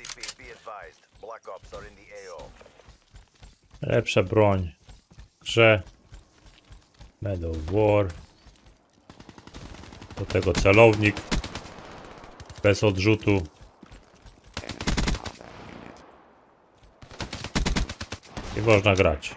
Lepsza broń. Grze. Medal of War. Do tego celownik. Bez odrzutu. I można grać.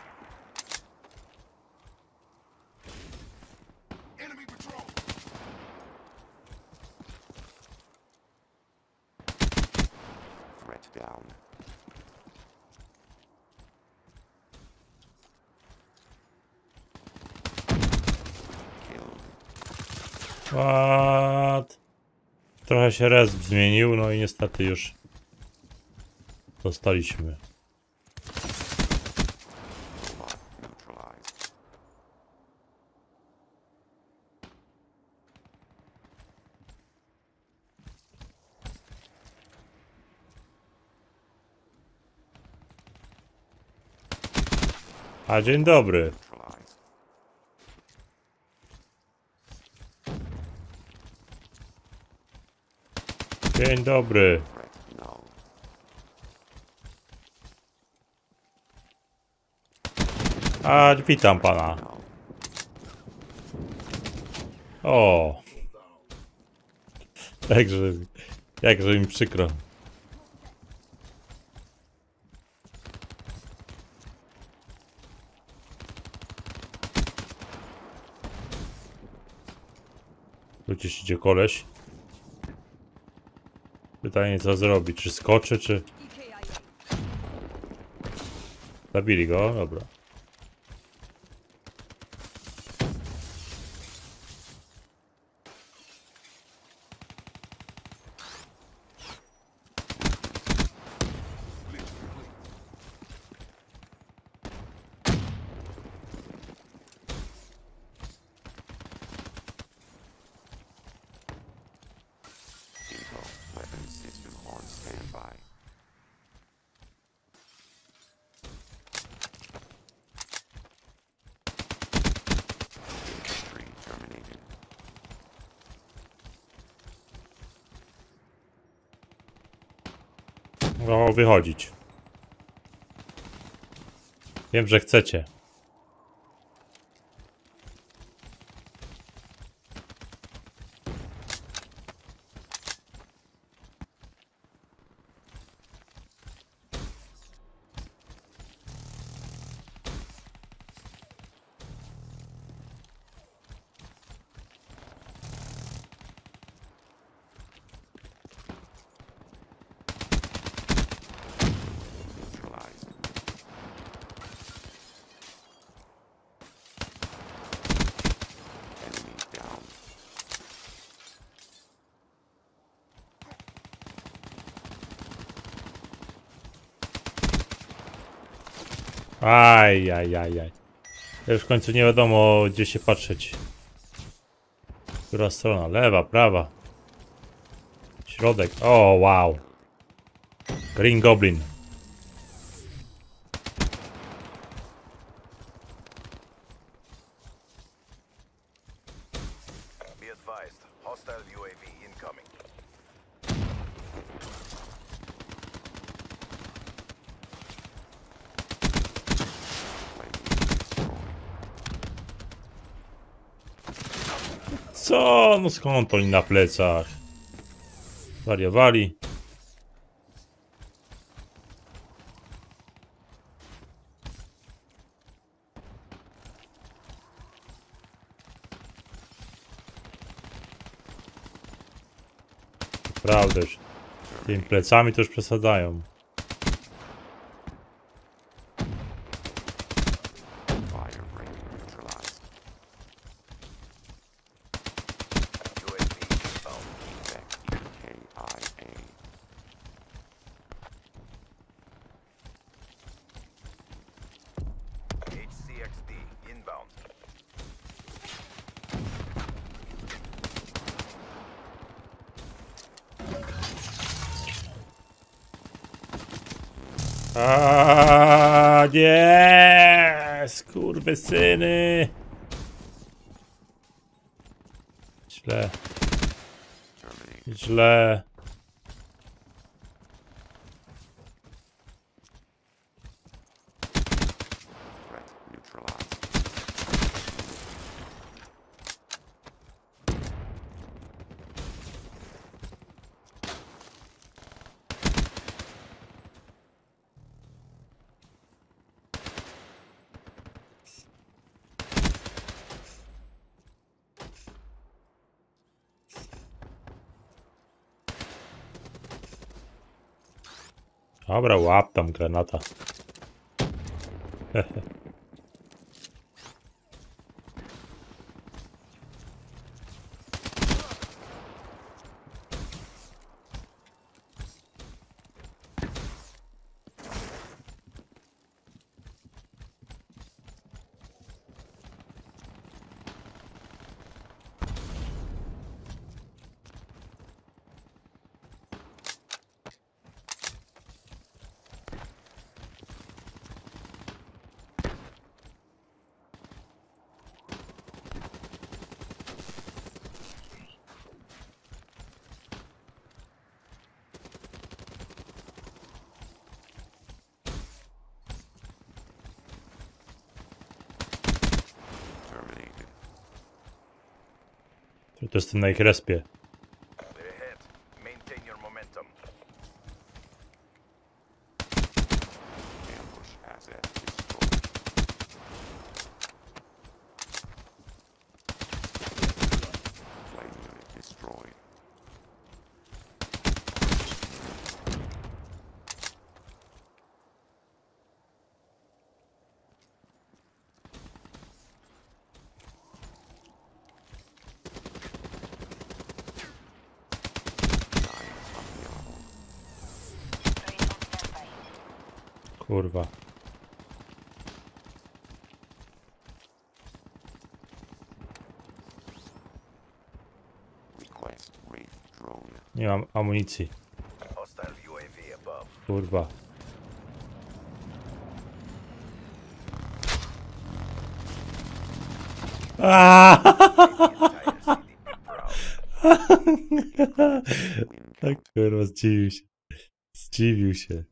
What? Trochę się resp zmienił, no i niestety już dostaliśmy. A dzień dobry. Dzień dobry. A witam pana. O. Jakże mi przykro. Tu gdzieś idzie koleś. Pytanie co zrobi, czy skoczy, czy... Zabili go, dobra. No, wychodzić. Wiem, że chcecie. Aj. Już w końcu nie wiadomo, gdzie się patrzeć. Która strona? Lewa, prawa. Środek. O, wow. Green Goblin. Co? No skąd oni na plecach? Wariowali. Prawda już. Tymi plecami to już przesadzają. A nie, skurwysyny. Źle. Dobra, łap tam granata. Terminated. To jest ten na ich respie. They're ahead. Maintain your momentum. Ambush asset destroyed. Flight unit destroyed. Giants unavailable. Kurwa. Request Wraith drone. Nie mam amunicji. Hostile UAV above. Kurwa. Tak kurwa, zdziwił się. Zdziwił się.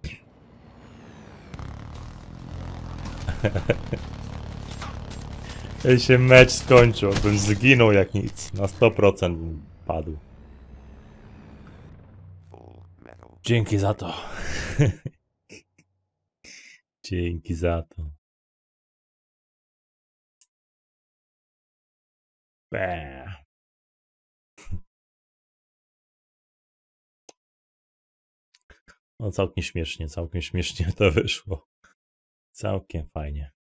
Jeśli się mecz skończył, bym zginął jak nic. Na 100% bym padł. Full metal. Dzięki za to. Dzięki za to. No całkiem śmiesznie to wyszło. Całkiem fajnie.